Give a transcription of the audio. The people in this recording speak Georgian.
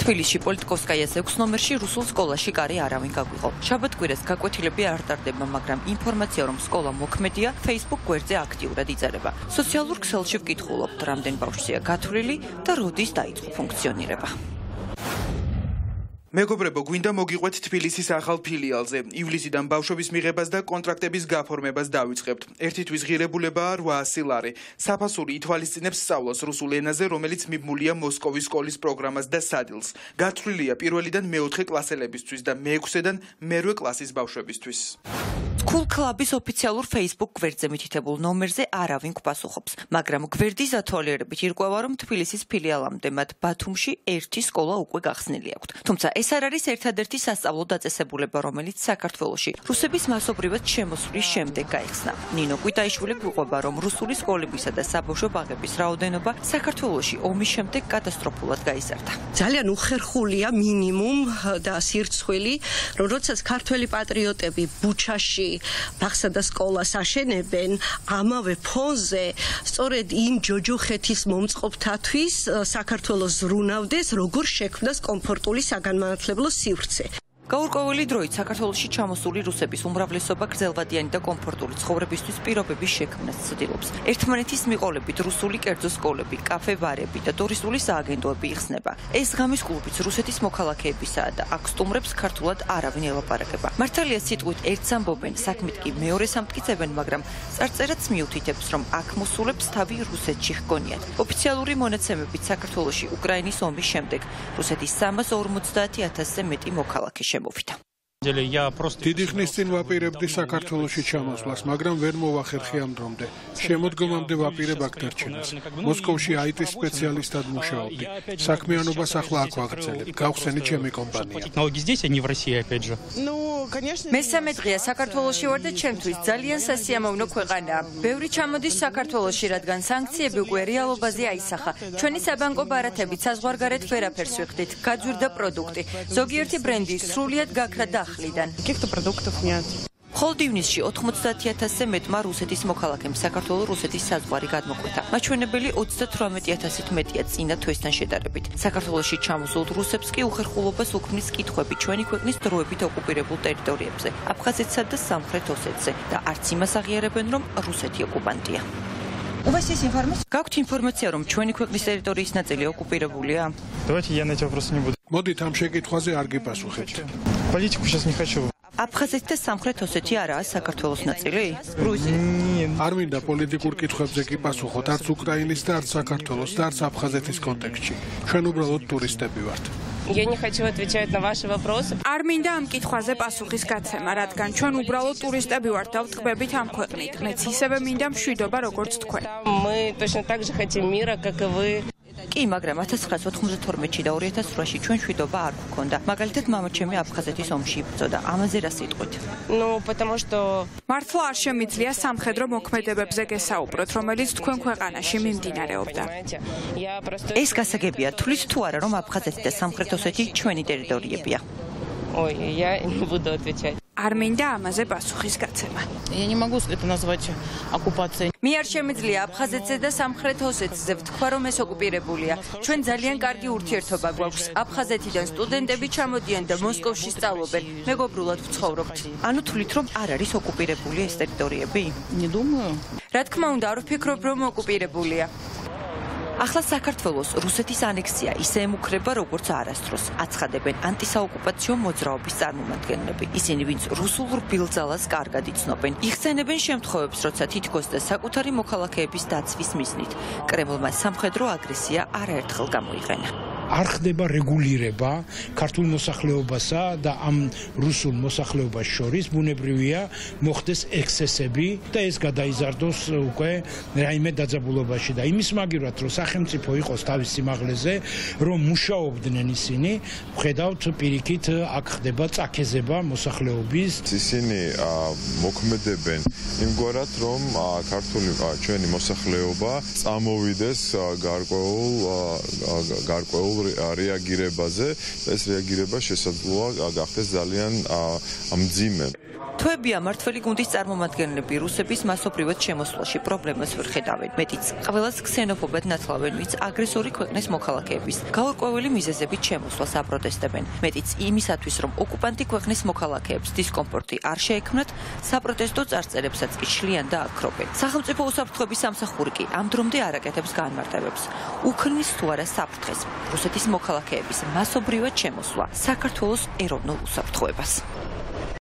თბილისში პოლიტიკოვსკაიას 6 ნომერში რუსულ სკოლაში კარი არავინ გაგვიღო. შაბათ-კვირას გაკვეთილები არ ტარდება, მაგრამ ინფორმაცია, რომ სკოლა მოქმედია, Facebook გვერდზე აქტიურად იწერება. სოციალურ ქსელში ვკითხულობთ, რამდენ ბავშვია გათვლილი და როდის დაიწყო ფუნქციონირება. მეგობრებო, გვინდა მოგიყვეთ თბილისის ახალ ფილიალზე. ივლისიდან ბავშვების მიღებას და კონტრაქტების გაფორმებას დავიწყებთ. ერთი თვის ღირებულებაა 800 ლარი. საფასური ითვალისწინებს სწავლას რუსულ ენაზე, რომელიც მიბმულია მოსკოვის სკოლის პროგრამას და სადილს. გათვლილია პირველიდან მეოთხე კლასელებისთვის და მეექვსედან მერვე კლასის ბავშვებისთვის. School Club-ის ოფიციალურ Facebook გვერდზე მითითებულ ნომერზე არავინ გვპასუხობს, მაგრამ გვერდის ათვალიერებით ირკვევა, რომ თბილისის ფილიალამდე მათ ბათუმში ერთი სკოლა უკვე გახსნილი აქვთ. თუმცა ეს არ არის ერთადერთი სასწავლო დაწესებულება, რომელიც საქართველოში რუსების მასობრივად შემოსვლის შემდეგ გაიხსნა. ნინო კვიტაიშვილი გვიყვება, რომ რუსული სკოლებისა და საბავშვო ბაღების რაოდენობა საქართველოში ომის შემდეგ კატასტროფულად გაიზარდა. ძალიან უხერხულია მინიმუმ და სირცხვილი, რომ როდესაც ქართველი პატრიოტები ბუჩაში ბაღსა და სკოლას აშენებენ, ამავე ფონზე სწორედ იმ ჯოჯოხეთის მომწყობთათვის საქართველოს ზრუნავდეს, როგორ შექმნას კომფორტული საგანმანათლებლო სივრცე. გაურკვეველი დროით საქართველოში ჩამოსული რუსების უმრავლესობა გრძელვადიანი და კომფორტული ცხოვრებისთვის პირობების შექმნას ცდილობს. ერთმანეთის მიყოლებით რუსული კერძო სკოლები, კაფე-ბარები და ტურისტული სააგენტოები იხსნება. ეს ღამის კლუბიც რუსეთის მოქალაქეებისაა და აქ სტუმრებს ქართულად არავინ ელაპარაკება. მართალია სიტყვით ერთს ამბობენ, საქმით კი მეორეს ამტკიცებენ, მაგრამ წარწერაც მიუთითებს, რომ აქ მოსულებს თავი რუსეთში ჰგონიათ. ოფიციალური მონაცემებით საქართველოში უკრაინის ომის შემდეგ რუსეთის 350,000-ზე მეტი მოქალაქე შემოვიდა. დიდი ხნის წინ ვაპირებდი საქართველოში ჩამოსვლას, მაგრამ ვერ მოვახერხე ამ დრომდე. შემოდგომამდე ვაპირებ აქ დარჩენას. მოსკოვში IT სპეციალისტად მუშაობდი. საქმიანობას ახლა აქ ვაგრძელებ. გავხსენი ჩემი კომპანია. მესამე დღეა საქართველოში ვარ და ჩემთვის ძალიან სასიამოვნო ქვეყანაა. ბევრი ჩამოდის საქართველოში, რადგან სანქციები უკვე რეალობაზე აისახა. ჩვენი საბანკო ბარათებით საზღვარგარეთ ვერაფერს ვიხდით. გაძვირდა პროდუქტი. ზოგიერთი ბრენდი სრულიად გაქრა და Каких-то продуктов нет. მხოლოდ ივნისში 90,000-ზე მეტმა რუსეთის მოქალაქემ საქართველო-რუსეთის საზღვარი გადმოკვეთა. მაჩვენებელი 38,000-ით მეტია წინა თვესთან შედარებით. საქართველოში ჩამოსულ რუსებს კი უხერხულობას უქმნის კითხვები ჩვენი ქვეყნის დროებით ოკუპირებულ ტერიტორიებზე, აფხაზეთსა და სამხრეთ ოსეთზე და არც იმას აღიარებენ, რომ რუსეთი ოკუპანტია. გაქვთ ინფორმაცია, რომ ჩვენი ქვეყნის ტერიტორიის ნაწილი ოკუპირებულია? მოდით ამ შეკითხვაზე არ გიპასუხებთ. აფხაზეთი და სამხრეთ ოსეთი არაა საქართველოს ნაწილი? არ მინდა პოლიტიკურ კითხვებზე გიპასუხოთ, არც უკრაინის და არც საქართველოს და არც აფხაზეთის კონტექსტში. ჩვენ უბრალოდ ტურისტები ვართ. Я не хочу отвечать на ваши вопросы. არ მინდა ამ კითხვაზე პასუხის გაცემა, რადგან ჩვენ უბრალოდ ტურისტები ვართ და ვთქვებით ამ ქვეყნით. მეც ისევე მინდა მშვიდობა, როგორც თქვენ. Мы точно так же хотим мира, как и вы. კი, მაგრამ 1992-ში და 2008-ში ჩვენ შვიდობა არ გვქონდა. მაგალითად, მამაჩემი აფხაზეთის ომში იბრძოდა. ამაზე რა სიტყვით? Ну, потому что მართლა არ შემიძლია სამხედრო მოქმედებებზე გესაუბროთ, რომელიც თქვენ ქვეყანაში მიმდინარეობდა. я просто ეს გასაგებია, თulis თუ არა, რომ აფხაზეთი და სამხრეთ ოსეთი ჩვენი ტერიტორიებია? Ой, я не буду отвечать. არ მინდა ამაზე პასუხის გაცემა. Я не могу это назвать оккупацией. მე არ შემიძლია აფხაზეთზე და სამხრეთ ოსეთზე ვთქვა, რომ ეს ოკუპირებულია. ჩვენ ძალიან კარგი ურთიერთობა გვაქვს. აფხაზეთიდან სტუდენტები ჩამოდიან და მოსკოვში სწავლობენ. მეგობრულად ვცხოვრობთ. ანუ თulit რომ არ არის ოკუპირებული ეს ტერიტორიები? Не думаю. რა თქმა უნდა, არ ვფიქრობ, რომ ოკუპირებულია. ახლა საქართველოს რუსეთის ანექსია ისე ემუქრება, როგორც არასდროს. აცხადებენ ანტისაოკუპაციო მოძრაობის წარმომადგენლები. ისინი, ვინც რუსულ რბილძალას კარგად იცნობენ, იხსენებენ შემთხვევებს, როცა თითქოს და საკუთარი მოქალაქეების დაცვის მიზნით კრემლმა სამხედრო აგრესია არაერთხელ გამოიყენა. არ ხდება რეგულირება ქართულ მოსახლეობასა და ამ რუსულ მოსახლეობას შორის ბუნებრივია მოხდეს ექსესები და ეს გადაიზარდოს უკვე რაიმე დაძაბულობაში და იმის მაგივრად რომ სახელმწიფო იყოს თავის სიმაღლეზე რომ მუშაობდნენ ისინი ვხედავთ პირიქით აქ ხდება წაქეზება მოსახლეობის ისინი მოქმედებენ იმგვარად რომ ქართული ჩვენი მოსახლეობა წამოვიდეს გარკვეულ რეაგირებაზე ეს რეაგირება შესაძლოა გახდეს ძალიან მძიმე. თვეებია მართველი გუნდის წარმომადგენლები რუსების მასობრივად შემოსვლაში პრობლემას ვერ ხედავენ. მეტიც, ყველას ქსენოფობად ნათლავენ, ვინც აგრესორი ქვეყნის მოქალაქეების გაურკვეველი მიზეზებით შემოსვლას აპროტესტებენ. მეტიც იმისათვის, რომ ოკუპანტი ქვეყნის მოქალაქეებს დისკომფორტი არ შეექმნათ, საპროტესტო წარწერებსაც კი შლიან და აქრობენ. სახელმწიფო უსაფრთხოების სამსახური კი ამ დრომდე არ აკეთებს განმარტებებს. უქმნის თუ არა საფრთხეს რუსეთის მოქალაქეების მასობრივად შემოსვლა საქართველოს ეროვნულ უსაფრთხოებას.